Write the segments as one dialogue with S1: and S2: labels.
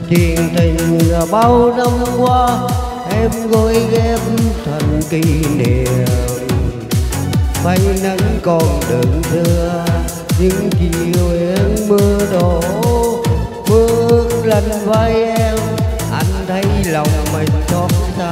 S1: Chuyện tình bao năm qua em gối ghép thành kỷ niệm. Mây nắng còn đượm xưa những chiều em mưa đổ. Bước lên vai em anh thấy lòng mình xót xa.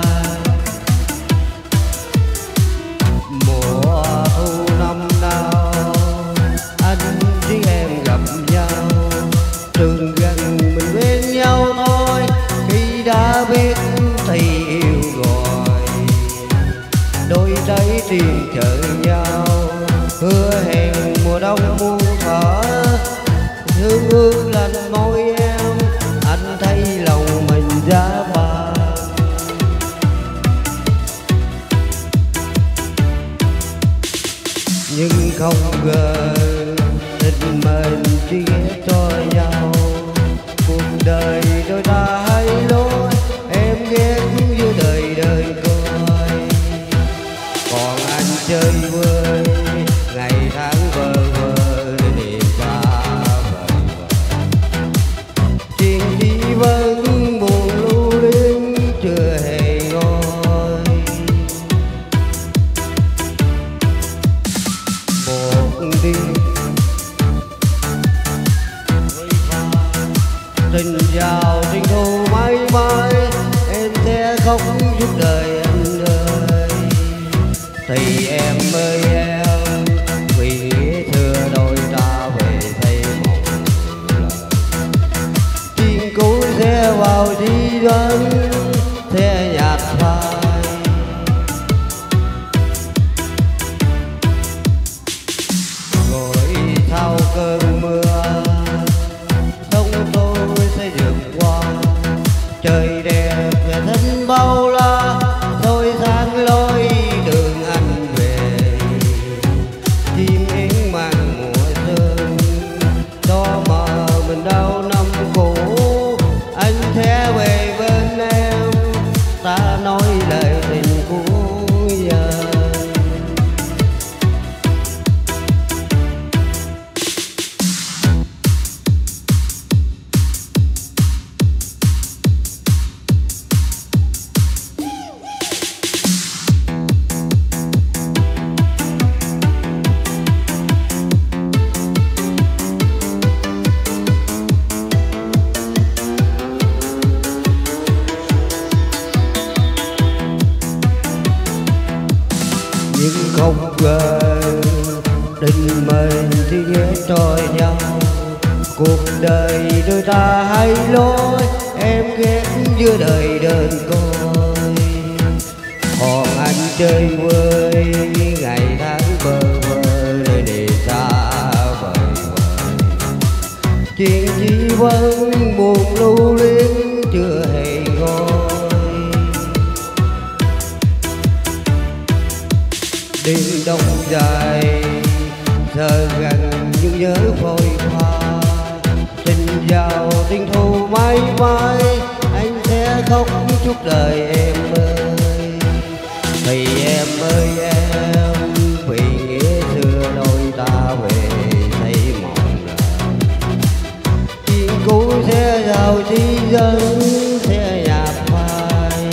S1: Mùa thu năm nào anh với em gặp nhau, đường gần mình bên nhau thôi. Khi đã biết thì yêu rồi, đôi trái tim chờ nhau. Hứa hẹn mùa đông muôn thuở, hương hương lên môi em anh thấy lòng mình giá vàng. Nhưng không ngờ tình mình chỉ ghét cho nhau. Cuộc đời đôi ta hai lối, em ghét giữa đời đời coi. Còn anh chơi vơi ngày tháng vơ vơ để niềm ta vời vời. Chuyện chỉ vẫn buồn lưu luyến chưa hề ngôi. Một đêm tình giàu tình thù mãi mãi, em sẽ khóc suốt đời anh ơi. Thì em ơi em, vì nghĩa xưa đôi ta về xây một lời. Chuyện cũ sẽ vào trí đoán, sẽ nhạt phai. Rồi sau cơn mưa sông tôi sẽ vượt qua. Trời đẹp và thân bao la, tôi sáng lối đường anh về. Chim én mang mùa xuân, đó mà mình đau năm cũ. Anh sẽ về bên em, ta nói lời tình cuối giờ. Nhưng không ngờ tình mình chỉ ghét cho nhau. Cuộc đời đôi ta hai lối, em ghét giữa đời đơn côi. Còn anh chơi vơi ngày tháng bơ vơ để đi xa vời vời. Chuyện chỉ vẫn buồn lưu luyến chưa hề ngôi. Đêm đông dài giờ gần nhưng nhớ phôi pha. Tình giàu tình thù mãi mãi, anh sẽ khóc suốt đời em ơi. Thì em ơi em, vì nghĩa xưa đôi ta về xây một đời. Chuyện cũ sẽ giàu trí dân, sẽ nhạt phai.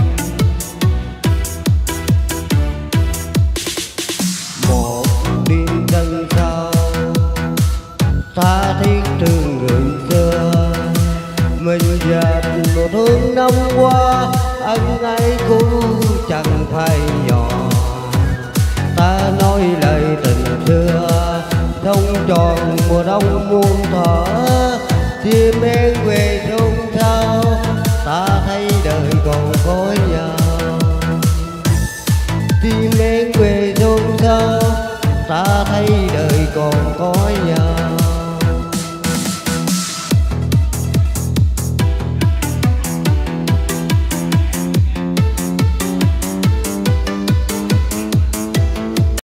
S1: Một đêm tân sau tha thiết thương người xưa. Mình dệt một thương năm qua, ân ái cũ chẳng phải nhỏ. Ta nói lời tình xưa, không tròn mùa đông muôn thuở. Chim én